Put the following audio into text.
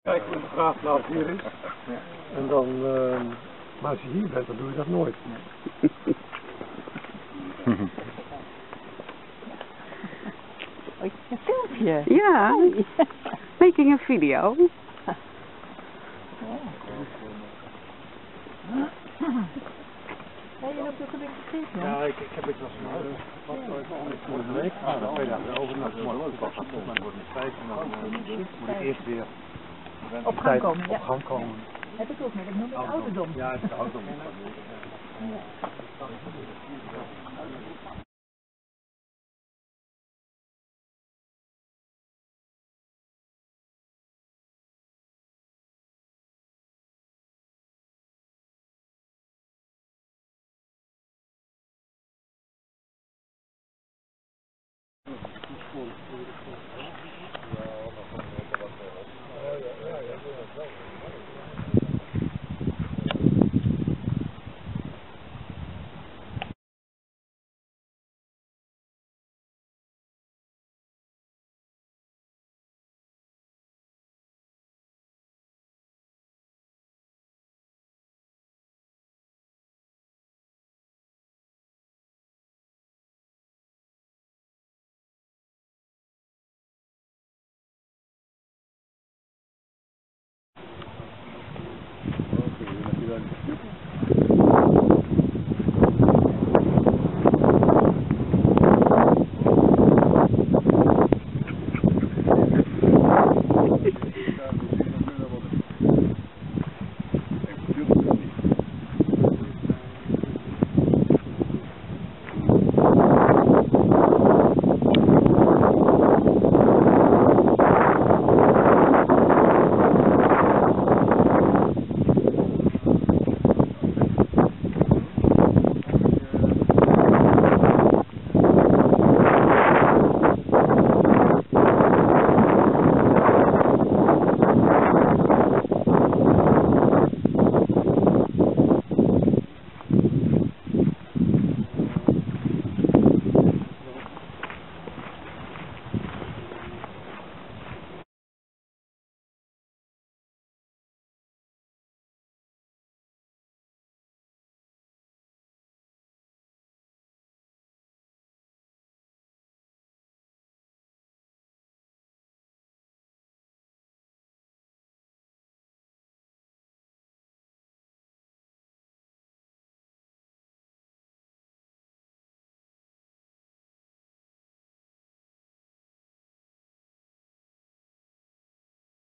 Kijk hoe de begraafplaats hier is. En dan, maar als je hier bent, dan doe je dat nooit. Een filmpje? Ja, making a video. Ja, je loopt ook een beetje steeds, hè? Ja, ik heb het wel eens vorige week, dan 2 dagen over, dan wordt het 5 en dan moet ik eerst weer Op gang komen, ja. op gang komen. Heb ik ook met, ik noem het ouderdom. Ja, het is ouderdom.